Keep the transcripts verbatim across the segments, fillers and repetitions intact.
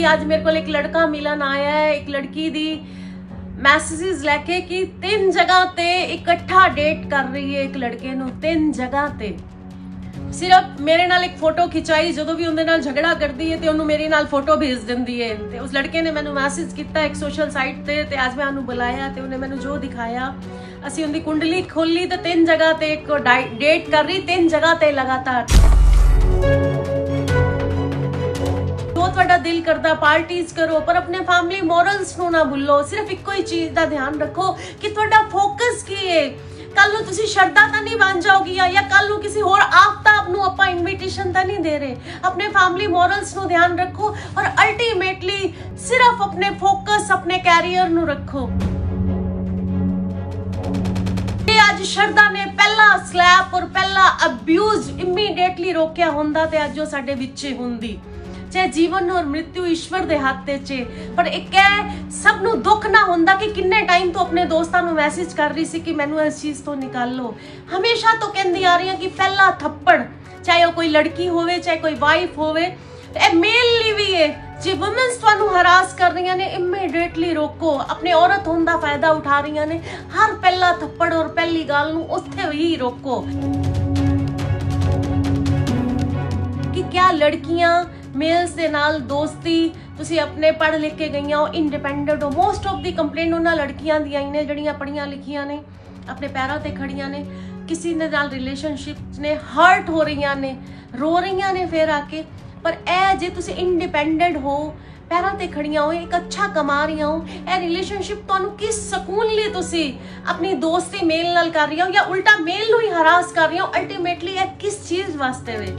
ਅੱਜ ਮੇਰੇ ਕੋਲ ਇੱਕ ਲੜਕਾ ਮਿਲਣ ਆਇਆ ਹੈ, ਇੱਕ ਲੜਕੀ ਦੀ ਮੈਸੇजेस ਲੈਕੇ ਕਿ ਤਿੰਨ ਜਗ੍ਹਾ ਤੇ ਇਕੱਠਾ ਡੇਟ ਕਰ ਰਹੀ ਹੈ ਇੱਕ ਲੜਕੇ ਨੂੰ, ਤਿੰਨ ਜਗ੍ਹਾ ਤੇ। ਸਿਰਫ ਮੇਰੇ ਨਾਲ ਇੱਕ ਫੋਟੋ ਖਿਚਾਈ, ਜਦੋਂ ਵੀ ਉਹਦੇ ਨਾਲ ਝਗੜਾ ਕਰਦੀ ਹੈ ਤੇ ਉਹਨੂੰ ਮੇਰੇ ਨਾਲ ਫੋਟੋ ਭੇਜ ਦਿੰਦੀ ਹੈ। ਤੇ ਉਸ ਲੜਕੇ ਨੇ ਮੈਨੂੰ ਮੈਸੇਜ ਕੀਤਾ ਇੱਕ ਸੋਸ਼ਲ ਸਾਈਟ ਤੇ ਤੇ ਅੱਜ ਮੈਂ ਉਹਨੂੰ ਬੁਲਾਇਆ ਤੇ ਉਹਨੇ ਮੈਨੂੰ ਜੋ ਦਿਖਾਇਆ, ਅਸੀਂ ਉਹਦੀ ਕੁੰਡਲੀ ਖੋਲੀ ਤੇ ਤਿੰਨ ਜਗ੍ਹਾ ਤੇ ਇੱਕ ਡੇਟ ਕਰ ਰਹੀ, ਤਿੰਨ ਜਗ੍ਹਾ ਤੇ ਲਗਾਤਾਰ। ਜੋ ਤੁਹਾਡਾ ਦਿਲ ਕਰਦਾ ਪਾਰਟੀਜ਼ ਕਰੋ, ਪਰ ਆਪਣੇ ਫੈਮਿਲੀ ਮੋਰਲਸ ਨੂੰ ਨਾ ਭੁੱਲੋ। ਸਿਰਫ ਇੱਕੋ ਹੀ ਚੀਜ਼ ਦਾ ਧਿਆਨ ਰੱਖੋ ਕਿ ਤੁਹਾਡਾ ਫੋਕਸ ਕੀ ਹੈ। ਕੱਲ ਨੂੰ ਤੁਸੀਂ ਸ਼ਰਧਾ ਤਾਂ ਨਹੀਂ ਬਣ ਜਾਓਗੀ ਜਾਂ ਕੱਲ ਨੂੰ ਕਿਸੇ ਹੋਰ ਆਫਤਾਬ ਨੂੰ ਆਪਾਂ ਇਨਵੀਟੇਸ਼ਨ ਤਾਂ ਨਹੀਂ ਦੇ ਰਹੇ। ਆਪਣੇ ਫੈਮਿਲੀ ਮੋਰਲਸ ਨੂੰ ਧਿਆਨ ਰੱਖੋ ਔਰ ਅਲਟੀਮੇਟਲੀ ਸਿਰਫ ਆਪਣੇ ਫੋਕਸ ਆਪਣੇ ਕੈਰੀਅਰ ਨੂੰ ਰੱਖੋ। ਅੱਜ ਸ਼ਰਧਾ ਨੇ ਪਹਿਲਾ ਸਲੈਪ ਔਰ ਪਹਿਲਾ ਅਬਿਊਜ਼ ਇਮੀਡੀਏਟਲੀ ਰੋਕਿਆ ਹੁੰਦਾ ਤੇ ਅੱਜ ਉਹ ਸਾਡੇ ਵਿੱਚ ਹੁੰਦੀ। ਚਾਹੇ ਜੀਵਨ और मृत्यु ईश्वर ਦੇ ਹੱਥ ਵਿੱਚ ਹੈ, ਪਰ ਇੱਕ ਹੈ ਸਭ ਨੂੰ ਦੁੱਖ ਨਾ ਹੁੰਦਾ ਕਿ ਕਿੰਨੇ ਟਾਈਮ ਤੋਂ ਆਪਣੇ ਦੋਸਤਾਂ ਨੂੰ ਮੈਸੇਜ ਕਰ ਰਹੀ ਸੀ ਕਿ ਮੈਨੂੰ ਇਸ ਚੀਜ਼ ਤੋਂ ਨਿਕਾਲ ਲੋ। ਹਮੇਸ਼ਾ ਤੋਂ ਕਹਿੰਦੀ ਆ ਰਹੀ ਹਾਂ ਕਿ ਪਹਿਲਾ ਥੱਪੜ, ਚਾਹੇ ਉਹ ਕੋਈ ਲੜਕੀ ਹੋਵੇ ਚਾਹੇ ਕੋਈ ਵਾਈਫ ਹੋਵੇ, ਇਹ ਮੇਲ ਲਈ ਵੀ ਹੈ। ਜੇ ਵੂਮਨਸ ਤੁਹਾਨੂੰ ਹਰਾਸ ਕਰ ਰਹੀਆਂ ਨੇ ਇਮੀਡੀਏਟਲੀ ਰੋਕੋ। ਆਪਣੇ ਔਰਤ ਹੋਣ ਦਾ ਫਾਇਦਾ ਉਠਾ ਰਹੀਆਂ ਨੇ, ਹਰ ਪਹਿਲਾ ਥੱਪੜ ਔਰ ਪਹਿਲੀ ਗੱਲ ਨੂੰ ਉੱਥੇ ਹੀ ਰੋਕੋ। ਕਿ ਕਿਆ ਲੜਕੀਆਂ ਮੇਲਸ ਦੇ ਨਾਲ ਦੋਸਤੀ, ਤੁਸੀਂ ਆਪਣੇ ਪੜ੍ਹ ਲਿਖ ਕੇ ਗਈਆਂ ਹੋ, ਇੰਡੀਪੈਂਡੈਂਟ ਹੋ। ਮੋਸਟ ਆਫ ਦੀ ਕੰਪਲੇਂਟ ਉਹਨਾਂ ਲੜਕੀਆਂ ਦੀਆਂ ਹੀ ਨੇ ਜਿਹੜੀਆਂ ਪੜ੍ਹੀਆਂ ਲਿਖੀਆਂ ਨੇ, ਆਪਣੇ ਪੈਰਾਂ ਤੇ ਖੜੀਆਂ ਨੇ, ਕਿਸੇ ਦੇ ਨਾਲ ਰਿਲੇਸ਼ਨਸ਼ਿਪ ਨੇ ਹਰਟ ਹੋ ਰਹੀਆਂ ਨੇ, ਰੋ ਰਹੀਆਂ ਨੇ ਫਿਰ ਆ ਕੇ। ਪਰ ਇਹ ਜੇ ਤੁਸੀਂ ਇੰਡੀਪੈਂਡੈਂਟ ਹੋ, ਪੈਰਾਂ ਤੇ ਖੜੀਆਂ ਹੋ, ਇੱਕ ਅੱਛਾ ਕਮਾ ਰਹੀਆਂ ਹੋ, ਇਹ ਰਿਲੇਸ਼ਨਸ਼ਿਪ ਤੁਹਾਨੂੰ ਕਿਸ ਸਕੂਨ ਲਈ ਤੁਸੀਂ ਆਪਣੀ ਦੋਸਤੀ ਮੇਲ ਨਾਲ ਕਰ ਰਹੀਆਂ ਹੋ ਜਾਂ ਉਲਟਾ ਮੇਲ ਨੂੰ ਹੀ ਹਰਾਸ ਕਰ ਰਹੀਆਂ ਹੋ, ਅਲਟੀਮੇਟਲੀ ਇਹ ਕਿਸ ਚੀਜ਼ ਵਾਸਤੇ ਵੇ।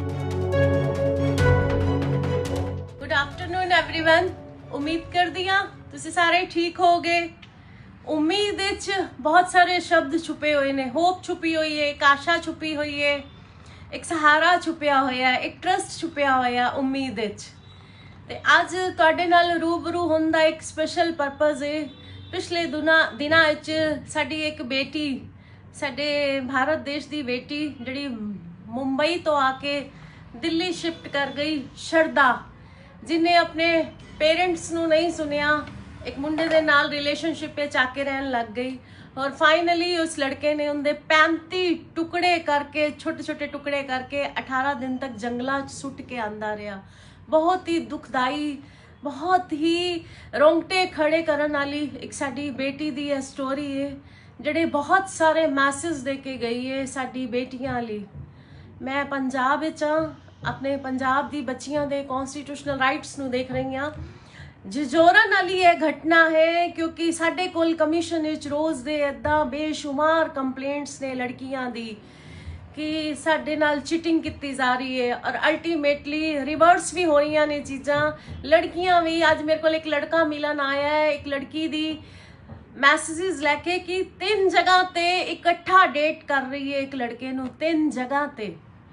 Good afternoon everyone. उम्मीद करदी हां तुसी सारे ठीक होगे। उम्मीद विच बहुत सारे शब्द छुपे हुए ने, होप छुपी हुई है, एक आशा छुपी हुई है, एक सहारा छुपिया होया, एक ट्रस्ट छुपिया होया उम्मीद विच। ते अज तुहाडे नाल रूबरू होण दा एक स्पेशल पर्पज है। पिछले दिना दिनां विच साडी एक बेटी, साडे भारत देश दी बेटी जिहड़ी मुंबई तो आके दिल्ली शिफ्ट कर गई, शरदा, जिन्हें अपने पेरेंट्स नू नहीं सुनिया, एक मुंडे दे नाल रिलेशनशिप में आके रहन लग गई और फाइनली उस लड़के ने उनके पैंती टुकड़े करके, छोटे छोटे टुकड़े करके अठारह दिन तक जंगलों च सुट के आंदा रहा। बहुत ही दुखदाई, बहुत ही रोंगटे खड़े करन वाली एक साडी बेटी दी यह स्टोरी है, जिहड़े बहुत सारे मैसेज दे के गई है साडी बेटियां लई। मैं पंजाब विच हां, अपने पंजाब दी बच्चियां दे कॉन्स्टिट्यूशनल राइट्स नू देख रही हाँ। झिझोरन वाली यह घटना है क्योंकि साडे कोल कमीशन विच रोज़ दे इदां बेशुमार कंप्लेंट्स ने लड़कियां दी कि साडे नाल चीटिंग कीती जा रही है और अल्टीमेटली रिवर्स भी हो रही ने चीज़ां। लड़कियां भी, आज मेरे कोल एक लड़का मिलन आया है, एक लड़की दी मैसेजेस लैके कि तीन जगह ते इकट्ठा डेट कर रही है एक लड़के नू, तीन जगह ते।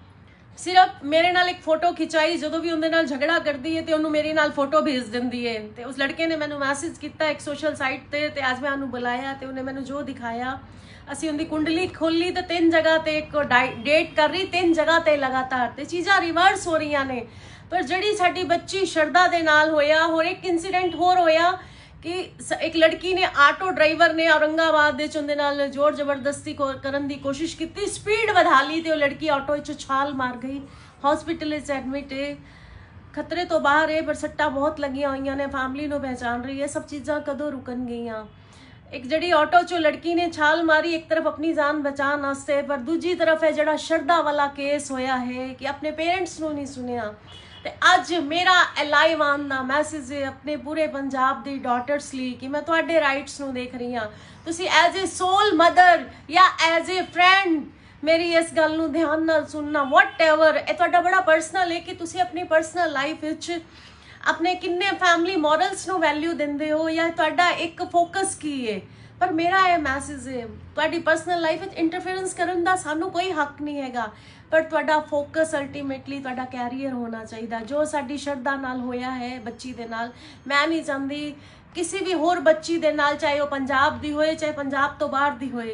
सिर्फ मेरे नाल एक फोटो खिंचाई, जो भी उनके नाल झगड़ा करती है तो उन्होंने मेरे नाल फोटो भेज दिंदी है। तो उस लड़के ने मैंने मैसेज किया एक सोशल साइट ते ते आज मैं उन्होंने बुलाया तो उन्हें मैंने जो दिखाया, असी उनकी कुंडली खोली तो तीन जगह ते एक डेट कर रही, तीन जगह ते लगातार ते चीज़ां रिवर्स हो रही ने। पर जिहड़ी साडी बच्ची शरदा दे नाल होया, होर एक इंसीडेंट होर होया कि एक लड़की ने, आटो ड्राइवर ने औरंगाबाद दे उहदे नाल जोर जबरदस्ती को करन दी कोशिश की, स्पीड वधा ली तो लड़की ऑटो चो छाल मार गई, हॉस्पिटल एडमिट है, खतरे तो बाहर है पर सट्टा बहुत लगियां हुई ने, फैमिली नूं पहचान रही है। सब चीज़ां कदों रुकन गईयां। एक जिहड़ी ऑटो चो लड़की ने छाल मारी एक तरफ अपनी जान बचाने वास्ते, पर दूजी तरफ है जिहड़ा शरदा वाला केस होया है कि अपने पेरेंट्स नूं नहीं सुनिया। ते अज मेरा लाइव आन दा मैसेज है अपने पूरे पंजाब दी डॉटर्स ਲਈ कि मैं तुहाडे राइट्स नूं देख रही हाँ। तुसी एज ए सोल मदर या एज ए फ्रेंड मेरी इस गल नूं ध्यान नाल सुनना। वट एवर ये तुहाडा बड़ा पर्सनल है कि तुसी अपनी पर्सनल लाइफ विच अपने किन्ने फैमिली मॉरल्स नूं वैल्यू दिंदे हो या तुहाडा एक फोकस की है। पर मेरा यह मैसेज है, तुहाडी पर्सनल लाइफ विच इंटरफेरेंस करन दा सानू कोई हक नहीं हैगा, पर तुहाडा फोकस अल्टीमेटली तुहाडा कैरियर होना चाहिए। जो साडी शरदा नाल होया है बच्ची दे नाल, मैं नहीं चाहती किसी भी होर बच्ची दे नाल, चाहे वो पंजाब दी होए चाहे पंजाब तो बाहर दी होए,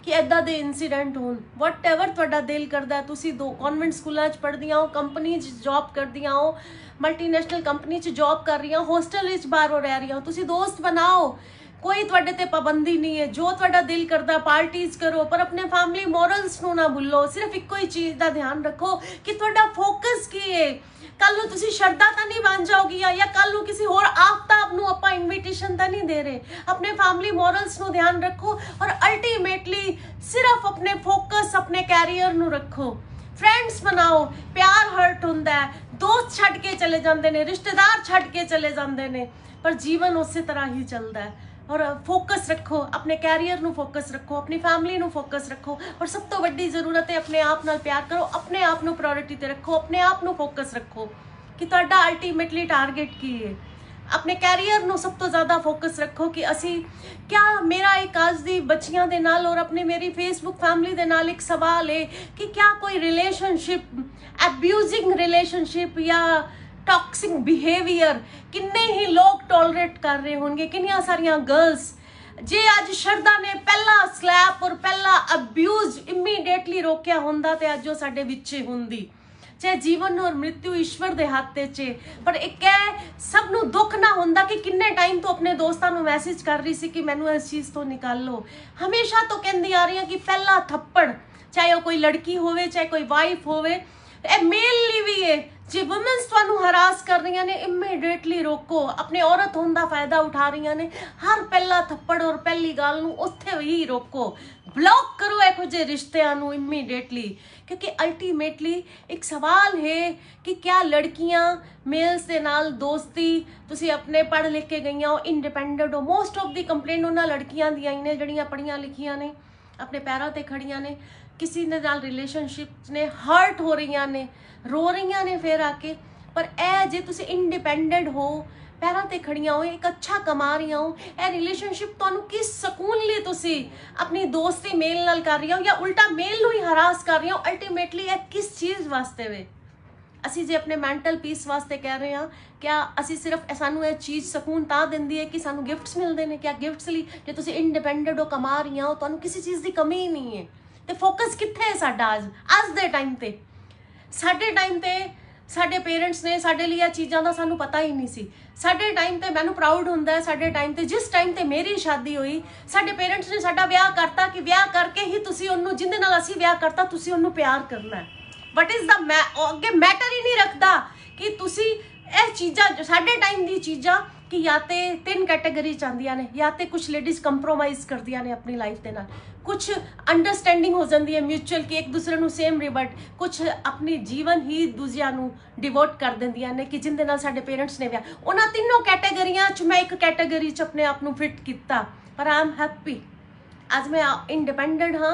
कि इदां दे इंसीडेंट होण। वट एवर तुहाडा दिल करदा, तुसी दो कॉन्वेंट स्कूलों च पढ़दियां हो, कंपनी च जॉब करदियां हो, मल्टीनेशनल कंपनी च जॉब कर रही हो, होस्टल विच बाहरों रह रही हो, तुसी दोस्त बनाओ, कोई तुहाडे ते पाबंदी नहीं है। जो तुहाडा दिल करदा पार्टीज करो, पर अपने फैमिली मॉरल्स नूं ना भुल्लो। सिर्फ इक्को ही चीज़ का ध्यान रखो कि तुहाडा फोकस की है। कल नूं तुसी शरदा तां नहीं बन जाओगियां, या कल नूं किसी होर आफ्ताब नूं आपां इनविटेशन तां नहीं दे रहे। अपने फैमिली मॉरल्स नूं ध्यान रखो और अल्टीमेटली सिर्फ अपने फोकस अपने कैरियर नूं रखो। फ्रेंड्स बनाओ, प्यार हर्ट हुंदा है, दोस्त छड्ड के चले जाते हैं, रिश्तेदार छड्ड के चले जाते हैं, पर जीवन उस तरह ही चलता है। और फोकस रखो, अपने कैरियर नूं फोकस रखो, अपनी फैमिली नूं फोकस रखो, और सब तो वड्डी जरूरत है अपने आप नाल प्यार करो, अपने आप नूं प्रायोरिटी ते रखो, अपने आप नूं फोकस रखो कि तुहाडा अल्टीमेटली टारगेट की है। अपने कैरियर नूं सब तो ज़्यादा फोकस रखो कि असी क्या, मेरा एक आज दी बच्चियां दे नाल और अपने मेरी फेसबुक फैमिली दे नाल एक सवाल है कि क्या कोई रिलेशनशिप, एब्यूजिंग रिलेशनशिप या टॉक्सिक बिहेवियर किन्ने ही लोग टॉलरेट कर रहे होंगे, किन्नियां सारियां गर्ल्स। जे अज शरदा ने पहला स्लैप और पहला अब्यूज इमीडिएटली रोकिया होंदा ते अज वो साडे विचे हुंदी। चाहे जीवन और मृत्यु ईश्वर दे हाथ च, पर एक है सब नूं दुख ना होंदा कि किन्ने टाइम तो अपने दोस्तां नूं मैसेज कर रही सी कि मैनू इस चीज़ तो निकालो। हमेशा तो कहती आ रही कि पहला थप्पड़, चाहे वो कोई लड़की होवे चाहे कोई वाइफ होवे, ए मेल ली भी है, जे वुमेन्स तुहानू हरास कर रही ने इमीडिएटली रोको। अपने औरत होने का फायदा उठा रही ने, हर पहला थप्पड़ और पहली गाल नूं उत्थे ही रोको। ब्लॉक करो इहो जे रिश्तिਆਂ नूं इमीडिएटली, क्योंकि अल्टीमेटली एक सवाल है कि क्या लड़कियां मेल्स दे नाल दोस्ती, तुसी अपने पढ़ लिख के गई हो, इंडिपेंडेंट हो। मोस्ट ऑफ दी कंप्लेंट उन्हां लड़कियां दी आई ने जड़ियां पढ़ियां लिखियां ने, अपने पैरों ते खड़ियां ने, किसी दे नाल रिलेशनशिप ने हर्ट हो रही ने, रो रही ने फिर आके। पर ए जे तुसी इंडिपेंडेंट हो, पैरों ते खड़ियां हो, एक अच्छा कमा रही हो, ए रिलेशनशिप तुहानू किस सकून लिए तुसी अपनी दोस्ती मेल नाल कर रही हो या उल्टा मेल नूं ही हरास कर रही हो, अल्टीमेटली ए किस चीज़ वास्ते वे। असी जे अपने मैंटल पीस वास्ते कह रहे हैं, क्या असी सिर्फ सानू ये चीज़ सकून तां दिंदी है कि सानू गिफ्ट्स मिलते हैं? क्या गिफ्ट्स लिए जे तुसी इंडिपेंडेंट हो, कमा रही हो, तुहानू किसी चीज़ की कमी ही नहीं है। तो फोकस कित्थे है साडा अज अज दे टाइम ते? साडे टाइम ते साडे पेरेंट्स ने साडे लिए चीज़ों का सानू पता ही नहीं सी। साडे टाइम ते मैनू प्राउड हुंदा है, साडे टाइम ते जिस टाइम ते मेरी शादी हुई, साडे पेरेंट्स ने साडा ब्याह करता कि ब्याह करके ही तुसी उन्नू, जिंदे नाल असी ब्याह करता, तुसी उन्नू प्यार करना है। वट इज़ द मै अगे मैटर ही नहीं रखता कि तुसी ਇਹ चीज़ा साढ़े टाइम दी चीज़ा कि या तो तीन कैटेगरी चाहदियां ने, या तो कुछ लेडीज़ कंप्रोमाइज़ करदियां ने अपनी लाइफ के नाल, कुछ अंडरस्टैंडिंग हो जाती है म्यूचुअल कि एक दूसरे नू सेम रिबट, कुछ अपनी जीवन ही दूजिया नू डिवोट कर देंदियां ने कि जिंदे नाल साडे पेरेंट्स ने ब्याह। उन्हां तीनों कैटेगरियां च मैं एक कैटेगरी च अपने आप नू फिट किया, पर आई एम हैप्पी। अज मैं इंडिपेंडेंट हाँ,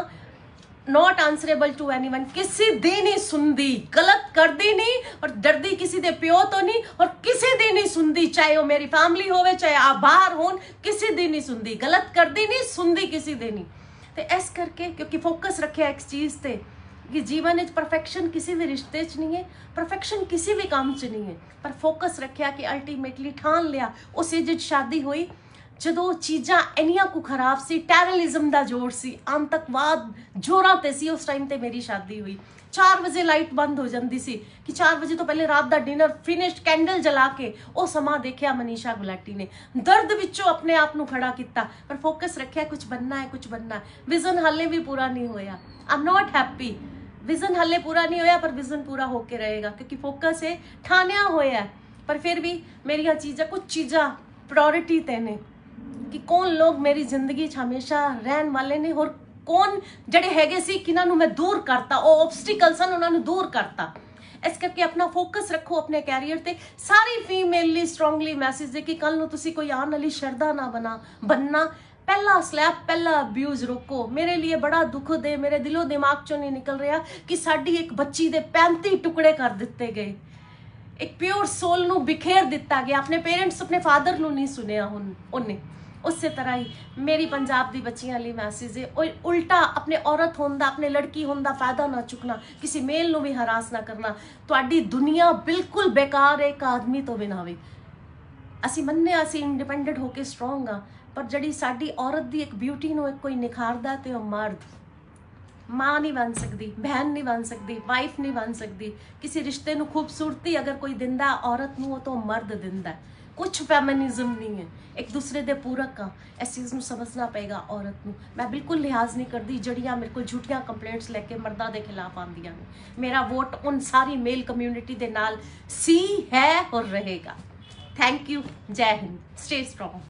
नॉट आंसरेबल टू एनीवन, किसी दी नहीं सुनती, गलत करती नहीं और डरदी किसी दे प्यो तो नहीं, और किसी दी नहीं सुनती, चाहे वो मेरी फैमिली होवे चाहे आप बाहर होन, किसी दी नहीं सुनती, गलत करती नहीं, सुनती किसी दे नहीं। तो इस करके क्योंकि फोकस रखे एक चीज़ ते कि जीवन में परफेक्शन किसी भी रिश्ते च नहीं है, परफेक्शन किसी भी काम च नहीं है, पर फोकस रखा कि अल्टीमेटली ठान लिया। उस एज शादी हुई जदों चीज़ां इन्नियां को खराब सी, टैररिज्म का जोर सी, आतंकवाद जोरां ते सी, उस टाइम ते मेरी शादी हुई। चार बजे लाइट बंद हो जाती सी कि चार बजे तो पहले रात का डिनर फिनिश, कैंडल जला के वो समा देखा मनीषा गुलाटी ने, दर्द विचों अपने आप को खड़ा किया, पर फोकस रखा कुछ बनना है, कुछ बनना है। विजन हाले भी पूरा नहीं होया, I am not happy. Vision हाले पूरा नहीं होया, पर विजन पूरा होके रहेगा क्योंकि फोकस है, ठानिया होया। पर फिर भी मेरिया चीज़ा, कुछ चीज़ा प्रायोरिटी ते ने कि कौन लोग मेरी जिंदगी हमेशा रहन वाले ने और कौन जड़े हैगे सी किन्हां नूं मैं दूर करता, वो ऑब्सटिकल सन उन्हां नूं दूर करता। इस करके अपना फोकस रखो अपने कैरियर ते। सारी फीमेलली स्ट्रोंगली मैसेज है कि कल नूं तुसी कोई आने वाली शरदा ना बना बनना। पहला स्लैप, पहला अब्यूज रोको। मेरे लिए बड़ा दुख दे, मेरे दिलो दिमाग चों नहीं निकल रहा कि साडी एक बच्ची दे पैंती टुकड़े कर दिते गए, एक प्योर सोल नूं बिखेर दिता गया। अपने पेरेंट्स, अपने फादर नूं नहीं सुनिया हुन उन्हें। उस तरह ही मेरी पंजाब दी बच्चियां लिए मैसेज है, और उल्टा अपने औरत होने दा, अपने लड़की होने दा फायदा ना चुकना, किसी मेल नूं भी हरास ना करना। तुहाडी दुनिया बिल्कुल बेकार है एक आदमी तो बिना भी। असी मन्ने असी इंडिपेंडेंट होके स्ट्रोंग हाँ, पर जड़ी साडी औरत दी एक ब्यूटी नूं एक कोई निखारदा ते ओ मर्द। ਮਾਂ ਨਹੀਂ ਬਣ ਸਕਦੀ, ਭੈਣ ਨਹੀਂ ਬਣ ਸਕਦੀ, ਵਾਈਫ ਨਹੀਂ ਬਣ ਸਕਦੀ। ਕਿਸੇ ਰਿਸ਼ਤੇ ਨੂੰ ਖੂਬਸੂਰਤੀ ਅਗਰ ਕੋਈ ਦਿੰਦਾ ਔਰਤ ਨੂੰ, ਉਹ ਤਾਂ ਮਰਦ ਦਿੰਦਾ। ਕੁਛ ਫੈਮਿਨਿਜ਼ਮ ਨਹੀਂ ਹੈ, ਇੱਕ ਦੂਸਰੇ ਦੇ ਪੂਰਕ ਆ। ਇਸ ਚੀਜ਼ ਨੂੰ ਸਮਝਣਾ ਪਏਗਾ ਔਰਤ ਨੂੰ। ਮੈਂ ਬਿਲਕੁਲ ਲਿਹਾਜ਼ ਨਹੀਂ ਕਰਦੀ ਜਿਹੜੀਆਂ ਮੇਰੇ ਕੋਲ ਝੂਠੀਆਂ ਕੰਪਲੇਂਟਸ ਲੈ ਕੇ ਮਰਦਾਂ ਦੇ ਖਿਲਾਫ ਆਉਂਦੀਆਂ ਨੇ। ਮੇਰਾ ਵੋਟ ਉਨ ਸਾਰੀ ਮੇਲ ਕਮਿਊਨਿਟੀ ਦੇ ਨਾਲ ਸੀ, ਹੈ ਔਰ ਰਹੇਗਾ। Thank you. Jai Hind. Stay strong.